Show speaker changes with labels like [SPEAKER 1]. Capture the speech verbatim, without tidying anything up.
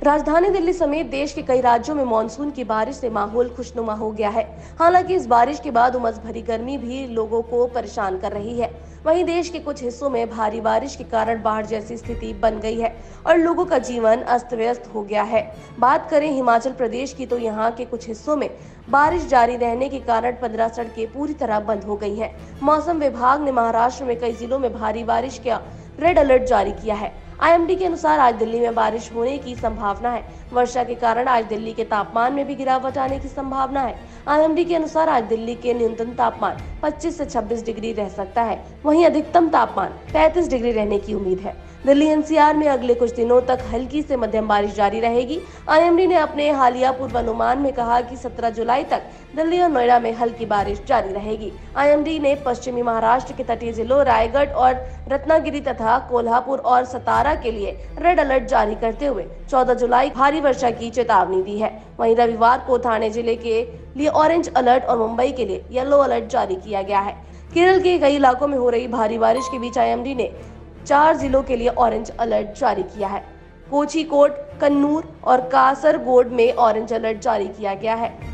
[SPEAKER 1] राजधानी दिल्ली समेत देश के कई राज्यों में मानसून की बारिश से माहौल खुशनुमा हो गया है। हालांकि इस बारिश के बाद उमस भरी गर्मी भी लोगों को परेशान कर रही है। वहीं देश के कुछ हिस्सों में भारी बारिश के कारण बाढ़ जैसी स्थिति बन गई है और लोगों का जीवन अस्त व्यस्त हो गया है। बात करें हिमाचल प्रदेश की तो यहाँ के कुछ हिस्सों में बारिश जारी रहने के कारण पंद्रह सड़कें पूरी तरह बंद हो गई हैं। मौसम विभाग ने महाराष्ट्र में कई जिलों में भारी बारिश का रेड अलर्ट जारी किया है। आई एम डी के अनुसार आज दिल्ली में बारिश होने की संभावना है। वर्षा के कारण आज दिल्ली के तापमान में भी गिरावट आने की संभावना है। आई एम डी के अनुसार आज दिल्ली के न्यूनतम तापमान पच्चीस से छब्बीस डिग्री रह सकता है, वहीं अधिकतम तापमान पैंतीस डिग्री रहने की उम्मीद है। दिल्ली एन सी आर में अगले कुछ दिनों तक हल्की से मध्यम बारिश जारी रहेगी। आई एम डी ने अपने हालिया पूर्वानुमान में कहा कि सत्रह जुलाई तक दिल्ली और नोएडा में हल्की बारिश जारी रहेगी। आई एम डी ने पश्चिमी महाराष्ट्र के तटीय जिलों रायगढ़ और रत्नागिरी तथा कोल्हापुर और सतारा के लिए रेड अलर्ट जारी करते हुए चौदह जुलाई भारी वर्षा की चेतावनी दी है। वहीं रविवार को ठाणे जिले के लिए ऑरेंज अलर्ट और मुंबई के लिए येलो अलर्ट जारी किया गया है। केरल के कई इलाकों में हो रही भारी बारिश के बीच आई एम डी ने चार जिलों के लिए ऑरेंज अलर्ट जारी किया है। कोझिकोड, कन्नूर और कासरगोड में ऑरेंज अलर्ट जारी किया गया है।